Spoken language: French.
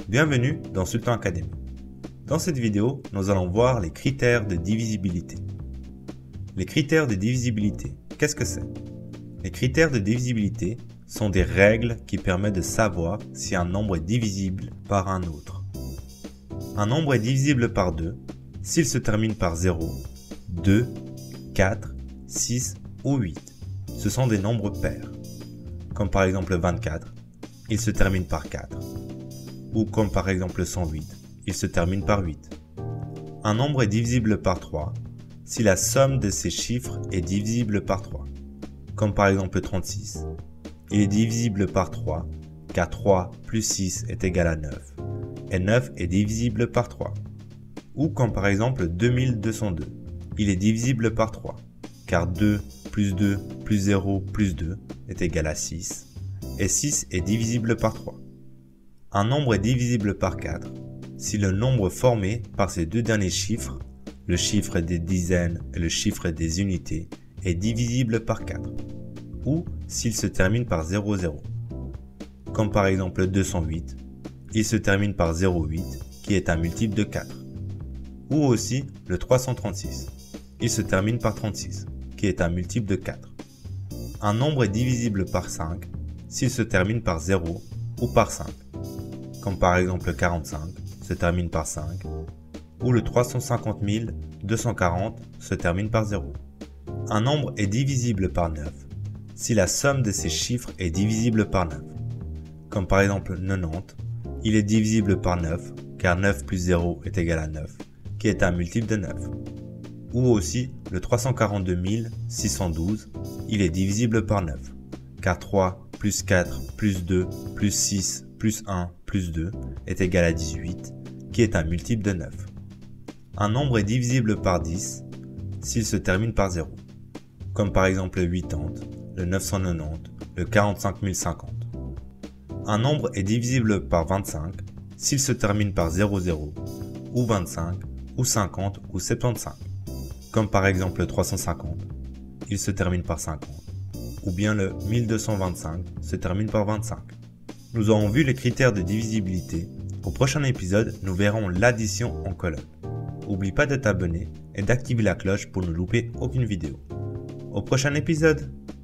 Bienvenue dans Sultan Academy. Dans cette vidéo, nous allons voir les critères de divisibilité. Les critères de divisibilité, qu'est-ce que c'est? Les critères de divisibilité sont des règles qui permettent de savoir si un nombre est divisible par un autre. Un nombre est divisible par 2 s'il se termine par 0, 2, 4, 6 ou 8. Ce sont des nombres pairs. Comme par exemple 24, il se termine par 4. Ou comme par exemple 108, il se termine par 8. Un nombre est divisible par 3 si la somme de ses chiffres est divisible par 3. Comme par exemple 36. Il est divisible par 3 car 3 plus 6 est égal à 9. Et 9 est divisible par 3. Ou comme par exemple 2202. Il est divisible par 3 car 2 plus 2 plus 0 plus 2 est égal à 6. Et 6 est divisible par 3. Un nombre est divisible par 4 si le nombre formé par ces deux derniers chiffres, le chiffre des dizaines et le chiffre des unités, est divisible par 4. Ou s'il se termine par 00. Comme par exemple 208, il se termine par 0,8 qui est un multiple de 4. Ou aussi le 336, il se termine par 36 qui est un multiple de 4. Un nombre est divisible par 5 s'il se termine par 0 ou par 5. Comme par exemple 45 se termine par 5. Ou le 350 240 se termine par 0. Un nombre est divisible par 9 si la somme de ses chiffres est divisible par 9. Comme par exemple 90, il est divisible par 9 car 9 plus 0 est égal à 9 qui est un multiple de 9. Ou aussi le 342 612, il est divisible par 9 car 3 plus 4 plus 2 plus 6 plus 1 plus 2 est égal à 18 qui est un multiple de 9. Un nombre est divisible par 10 s'il se termine par 0. Comme par exemple le 80, le 990, le 45 050. Un nombre est divisible par 25 s'il se termine par 00 ou 25 ou 50 ou 75. Comme par exemple le 350, il se termine par 50. Ou bien le 1225 se termine par 25. Nous aurons vu les critères de divisibilité. Au prochain épisode, nous verrons l'addition en colonne. N'oublie pas de t'abonner et d'activer la cloche pour ne louper aucune vidéo. Au prochain épisode!